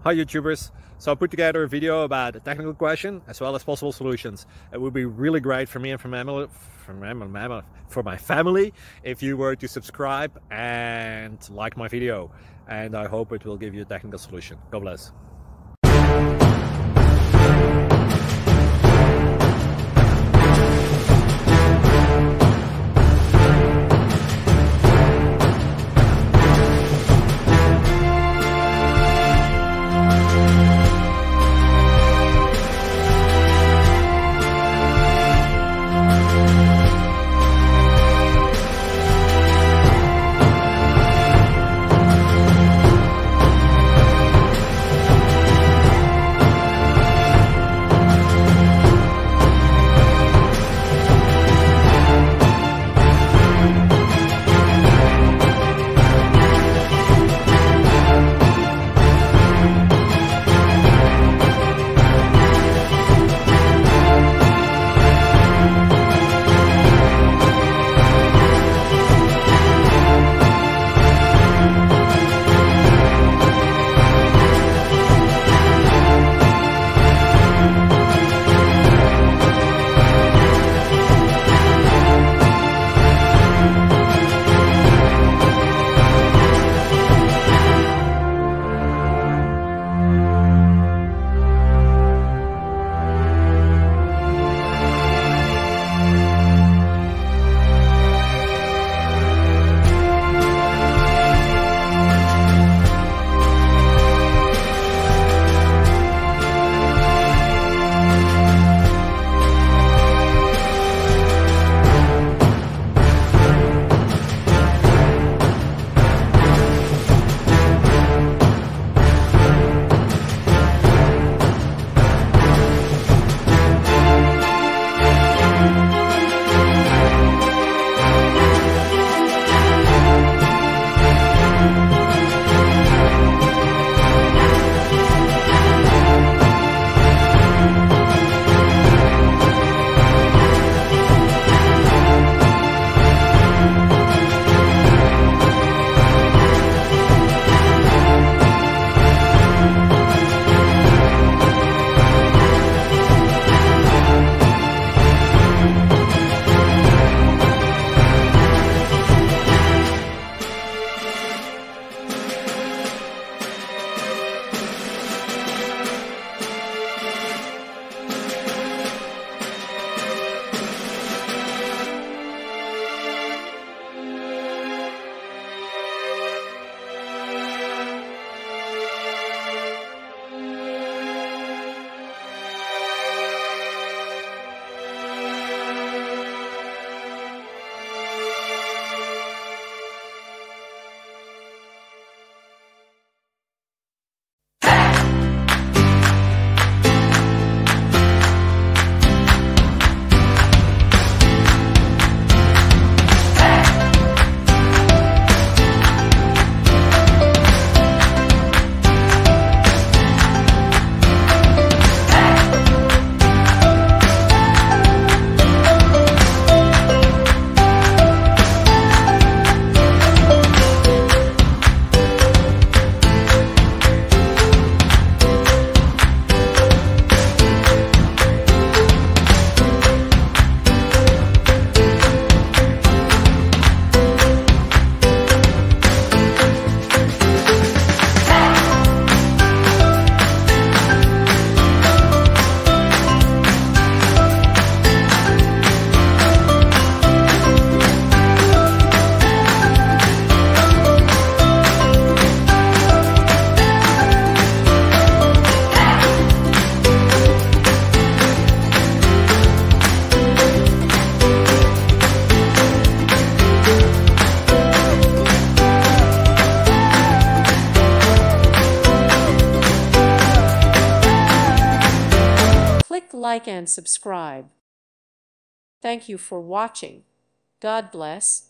Hi YouTubers, so I put together a video about a technical question as well as possible solutions. It would be really great for me and for my family if you were to subscribe and like my video, and I hope it will give you a technical solution. God bless. Like and subscribe. Thank you for watching. God bless.